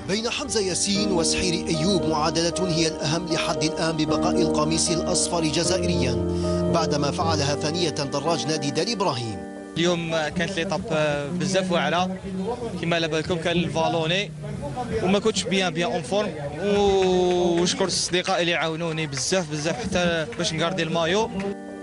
بين حمزة ياسين وسحير أيوب معادلة هي الأهم لحد الآن ببقاء القميص الأصفر جزائريا بعدما فعلها ثانية دراج نادي دار إبراهيم. اليوم كانت ليطاب بزاف واعره كما على بالكم، كان الفالوني وما كنتش بيان اون فورم، ونشكر الاصدقاء اللي عاونوني بزاف حتى باش نكاردي المايو.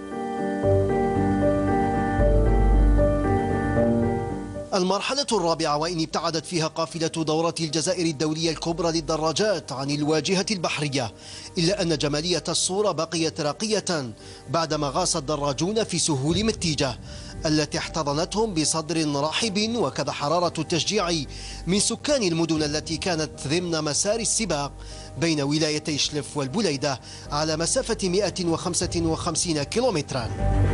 المرحلة الرابعة، وإن ابتعدت فيها قافلة دورة الجزائر الدولية الكبرى للدراجات عن الواجهة البحرية، إلا أن جمالية الصورة بقيت راقية بعدما غاص الدراجون في سهول متيجة التي احتضنتهم بصدر رحب، وكذا حرارة التشجيع من سكان المدن التي كانت ضمن مسار السباق بين ولايتي شلف والبليدة على مسافة 155 كيلومترا.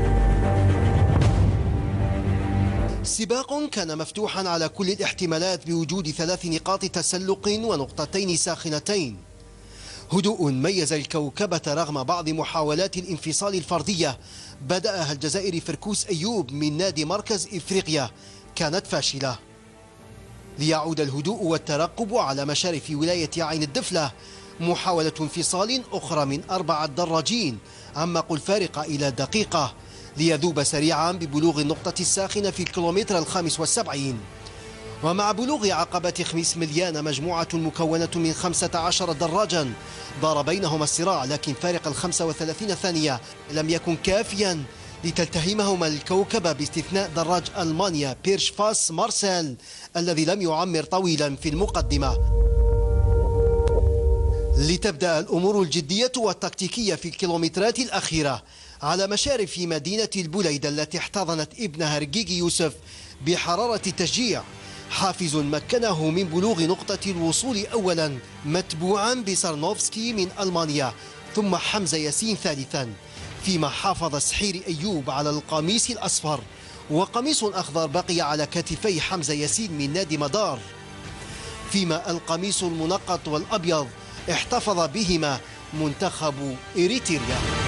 سباق كان مفتوحا على كل الاحتمالات بوجود 3 نقاط تسلق ونقطتين ساخنتين. هدوء ميز الكوكبة رغم بعض محاولات الانفصال الفردية بدأها الجزائري فركوس أيوب من نادي مركز إفريقيا كانت فاشلة. ليعود الهدوء والترقب على مشارف ولاية عين الدفلة، محاولة انفصال أخرى من 4 دراجين عمقوا الفارق إلى دقيقة ليذوب سريعا ببلوغ النقطة الساخنة في الكيلومتر 75. ومع بلوغ عقبة خميس مليان، مجموعة مكونة من 15 دراجا دار بينهما الصراع، لكن فارق 35 ثانية لم يكن كافيا لتلتهمهما الكوكبة باستثناء دراج ألمانيا بيرش فاس مارسيل الذي لم يعمر طويلا في المقدمة. لتبدأ الأمور الجدية والتكتيكية في الكيلومترات الأخيرة على مشارف مدينة البليدة التي احتضنت ابنها رقيقي يوسف بحرارة التشجيع، حافز مكنه من بلوغ نقطة الوصول أولا، متبوعا بسارنوفسكي من ألمانيا، ثم حمزة ياسين ثالثا، فيما حافظ سحير أيوب على القميص الأصفر، وقميص أخضر بقي على كتفي حمزة ياسين من نادي مدار، فيما القميص المنقط والأبيض احتفظ بهما منتخب إريتريا.